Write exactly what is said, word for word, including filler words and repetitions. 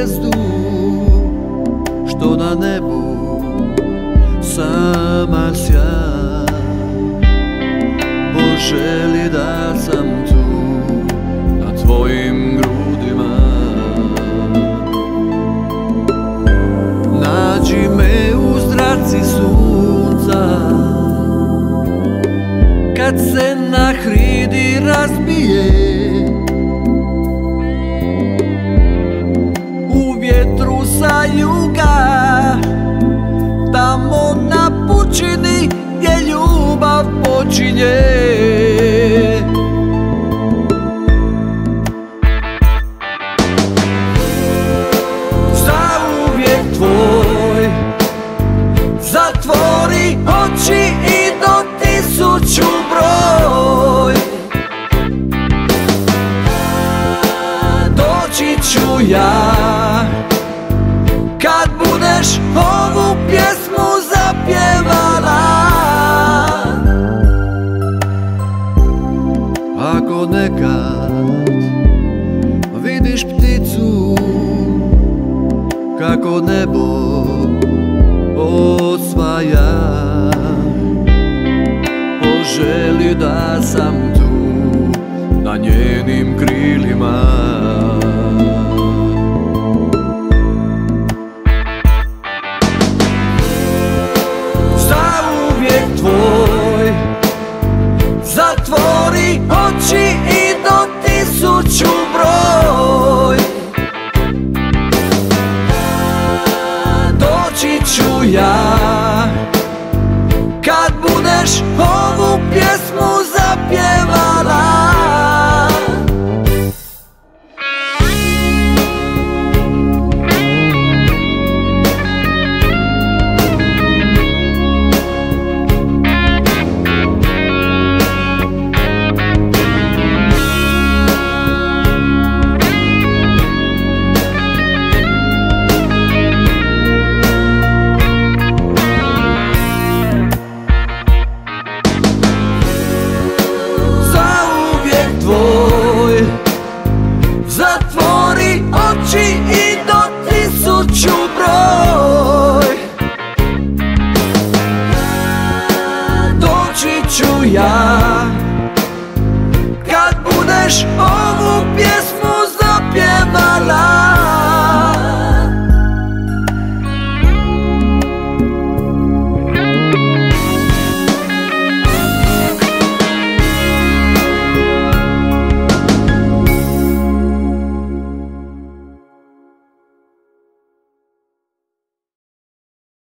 zvijezdu što na nebu sama sja. Poželi da sam tu na tvojim grudima. Nađi me u zraci sunca kad se na hridi razbije, u vjetru sa juga, tamo na pučini gdje ljubav počinje. Zauvijek tvoj, zatvori oči i do tisuću broj. Doći ću ja kad budeš ovu pjesmu zapjevala. Ako nekad vidiš pticu kako nebo osvaja, poželi da sam tu na njenim krilima. Zauvijek tvoj, zatvori oči i do tisuću broj. Doći ću ja kad budeš ovu pjesmu zapjevala. Zatvori oči i do tisuću broj. Doći ću ja kad budeš ovu pjesmu